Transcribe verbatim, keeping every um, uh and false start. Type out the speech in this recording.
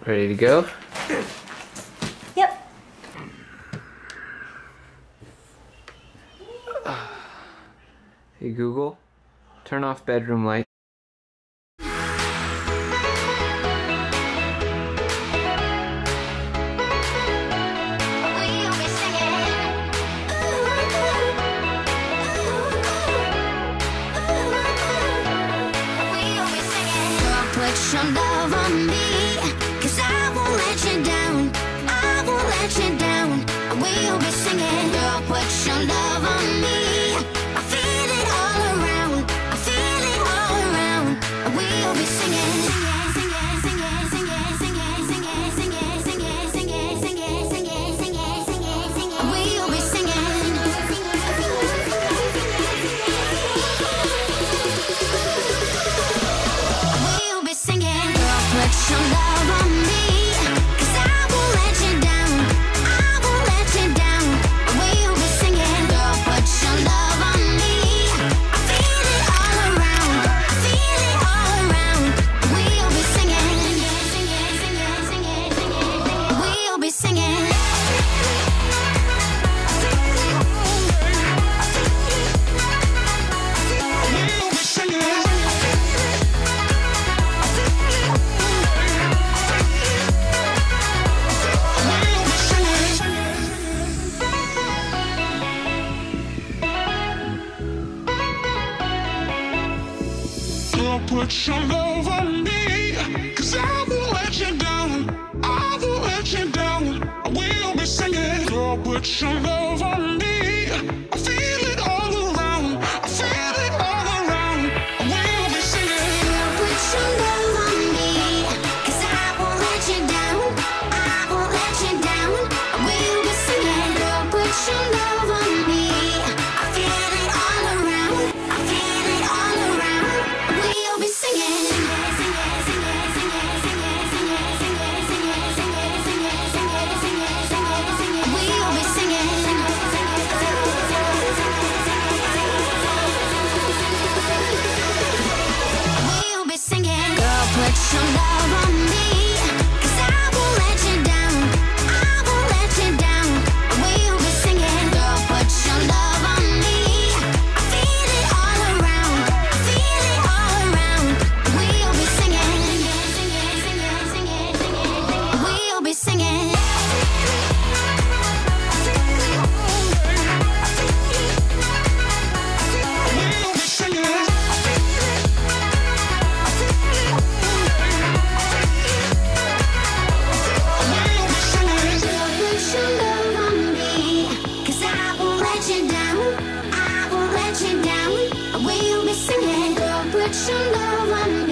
Ready to go? Yep. Hey Google, turn off bedroom light. Put your love on me, 'cause I won't let you down. I won't let you down. We'll be singing. Girl, put your love on me. I feel it all around. I feel it all around. We'll be singing. Singing, singing, singing, singing, singing, singing, singing, singing, singing, singing, singing, singing, singing. We'll be singing. We'll be singing. Girl, put your love on me, 'cause I won't let you down. I won't let you down. We'll be singing. Girl, put your love on me. I feel it all around. I feel it all around. We'll be singing. Singing, singing, singing, singing. We'll be singing. We'll be singing. Put your love on me, 'cause I won't let you down. I won't let you down. I will be singing. Girl, put your love on me. I feel it all around. I feel it all around. I will be singing. Girl, put your love on me, 'cause I won't let you down. I won't let you down. We'll be singing. Girl, put your love on me. I feel it all around. I feel it all around. We'll be singing. Singing, singing, singing, singing, singing, singing, singing, singing, singing, singing, singing, singing, singing. We'll be singing. We'll be singing. Girl, put your love on me, 'cause I won't let you down. I won't let you down. We'll be singing. Girl, put your love on me. I feel it all around. I feel it all around. We'll be singing. Singing, singing, singing, singing, singing. We'll be singing. We'll be singing. We'll be singing. Girl, put your love on me, 'cause I won't let you down. I won't let you down. We'll be singing. Girl, put your love on me.